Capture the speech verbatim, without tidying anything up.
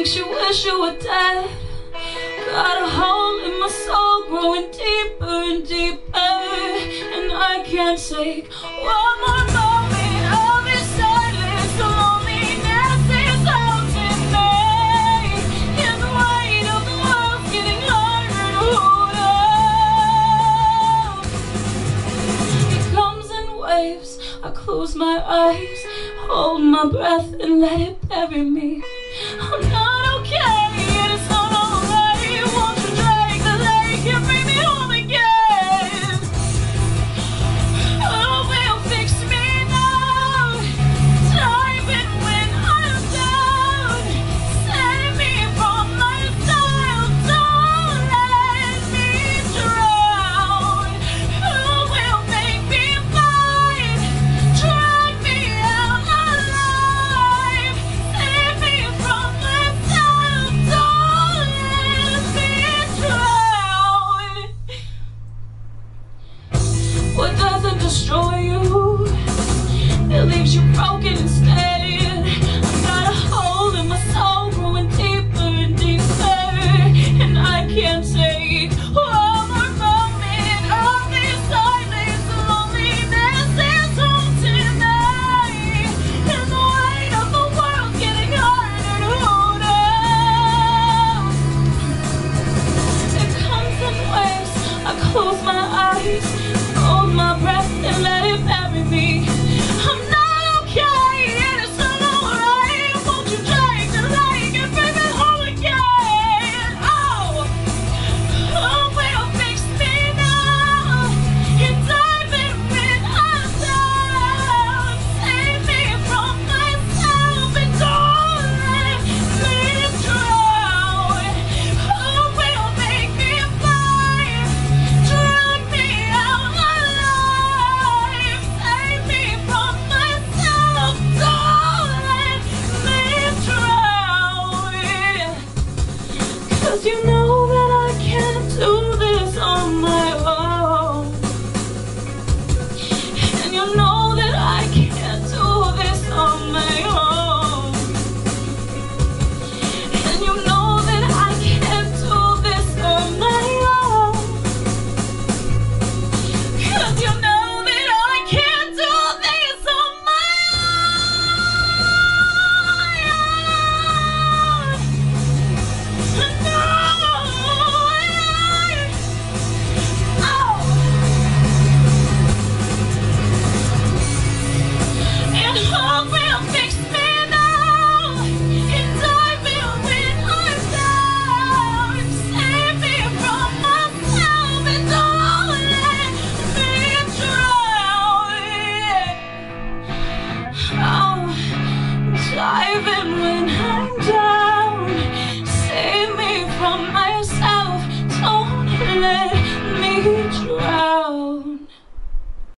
makes you wish you were dead. Got a hole in my soul growing deeper and deeper, and I can't take one more moment of your silence. The loneliness is haunting me, and the weight of the world's getting harder to hold up. It comes in waves, I close my eyes, hold my breath and let it bury me. I'm not